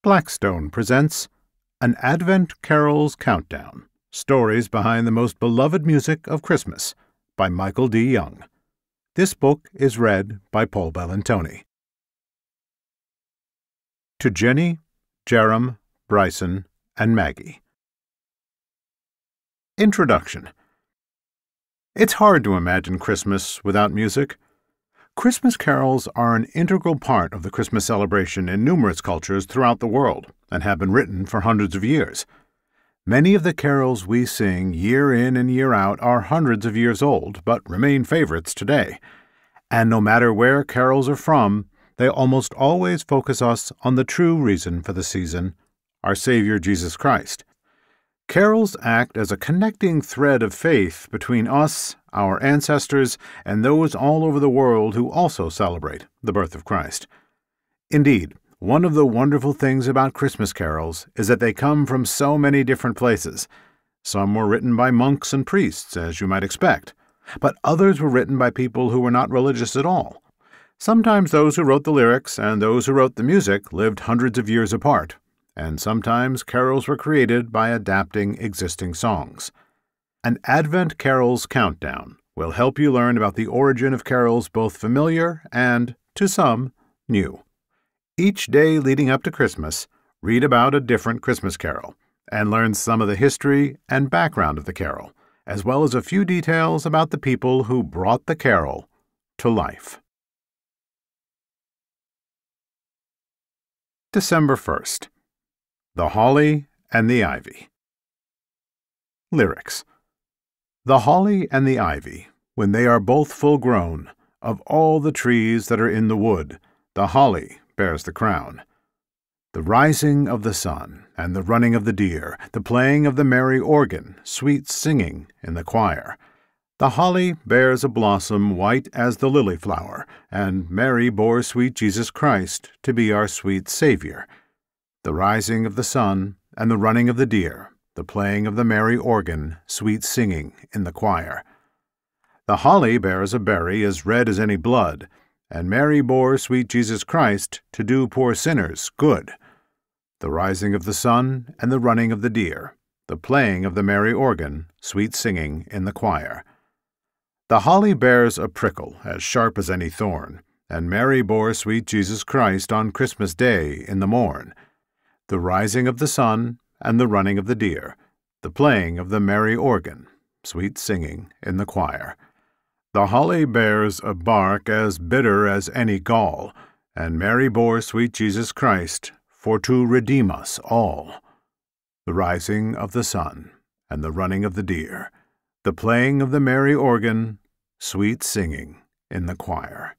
Blackstone presents An Advent Carol's Countdown, Stories Behind the Most Beloved Music of Christmas by Michael D. Young. This book is read by Paul Bellantoni. To Jenny, Jerem, Bryson, and Maggie. Introduction. It's hard to imagine Christmas without music. Christmas carols are an integral part of the Christmas celebration in numerous cultures throughout the world and have been written for hundreds of years. Many of the carols we sing year in and year out are hundreds of years old, but remain favorites today. And no matter where carols are from, they almost always focus us on the true reason for the season, our Savior Jesus Christ. Carols act as a connecting thread of faith between us, our ancestors, and those all over the world who also celebrate the birth of Christ. Indeed, one of the wonderful things about Christmas carols is that they come from so many different places. Some were written by monks and priests, as you might expect, but others were written by people who were not religious at all. Sometimes those who wrote the lyrics and those who wrote the music lived hundreds of years apart, and sometimes carols were created by adapting existing songs. An Advent Carol's Countdown will help you learn about the origin of carols both familiar and, to some, new. Each day leading up to Christmas, read about a different Christmas carol and learn some of the history and background of the carol, as well as a few details about the people who brought the carol to life. December 1st. The Holly and the Ivy. Lyrics. The holly and the ivy, when they are both full grown, of all the trees that are in the wood, the holly bears the crown. The rising of the sun, and the running of the deer, the playing of the merry organ, sweet singing in the choir. The holly bears a blossom white as the lily flower, and Mary bore sweet Jesus Christ to be our sweet Savior. The rising of the sun, and the running of the deer, the playing of the merry organ, sweet singing in the choir. The holly bears a berry as red as any blood, and Mary bore sweet Jesus Christ to do poor sinners good. The rising of the sun, and the running of the deer, the playing of the merry organ, sweet singing in the choir. The holly bears a prickle as sharp as any thorn, and Mary bore sweet Jesus Christ on Christmas Day in the morn. The rising of the sun, and the running of the deer, the playing of the merry organ, sweet singing in the choir. The holly bears a bark as bitter as any gall, and Mary bore sweet Jesus Christ for to redeem us all. The rising of the sun, and the running of the deer, the playing of the merry organ, sweet singing in the choir.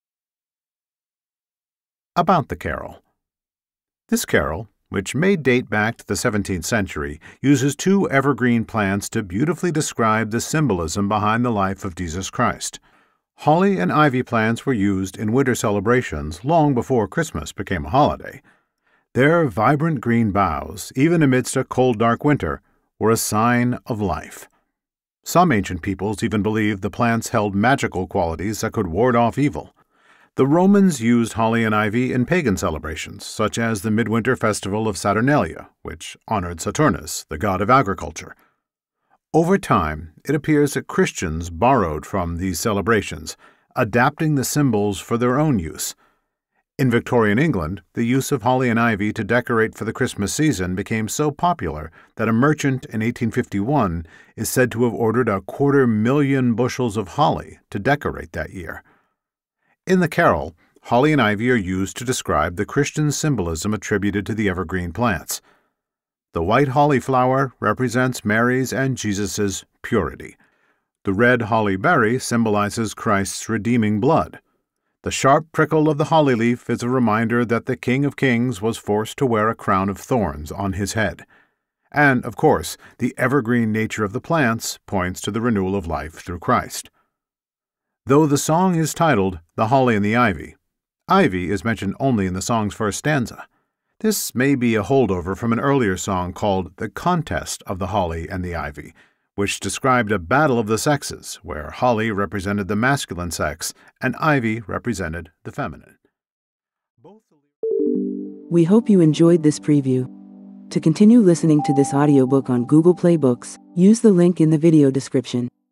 About the carol. This carol, which may date back to the 17th century, uses two evergreen plants to beautifully describe the symbolism behind the life of Jesus Christ. Holly and ivy plants were used in winter celebrations long before Christmas became a holiday. Their vibrant green boughs, even amidst a cold, dark winter, were a sign of life. Some ancient peoples even believed the plants held magical qualities that could ward off evil. The Romans used holly and ivy in pagan celebrations, such as the midwinter festival of Saturnalia, which honored Saturnus, the god of agriculture. Over time, it appears that Christians borrowed from these celebrations, adapting the symbols for their own use. In Victorian England, the use of holly and ivy to decorate for the Christmas season became so popular that a merchant in 1851 is said to have ordered 250,000 bushels of holly to decorate that year. In the carol, holly and ivy are used to describe the Christian symbolism attributed to the evergreen plants. The white holly flower represents Mary's and Jesus's purity. The red holly berry symbolizes Christ's redeeming blood. The sharp prickle of the holly leaf is a reminder that the King of Kings was forced to wear a crown of thorns on his head. And, of course, the evergreen nature of the plants points to the renewal of life through Christ. Though the song is titled The Holly and the Ivy, ivy is mentioned only in the song's first stanza. This may be a holdover from an earlier song called The Contest of the Holly and the Ivy, which described a battle of the sexes, where holly represented the masculine sex and ivy represented the feminine. We hope you enjoyed this preview. To continue listening to this audiobook on Google Play Books, use the link in the video description.